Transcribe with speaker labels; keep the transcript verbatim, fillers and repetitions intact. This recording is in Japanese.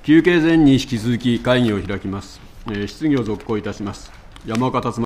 Speaker 1: 休憩前に引き続き会議を開きます。えー質疑を続行いたします。山岡達馬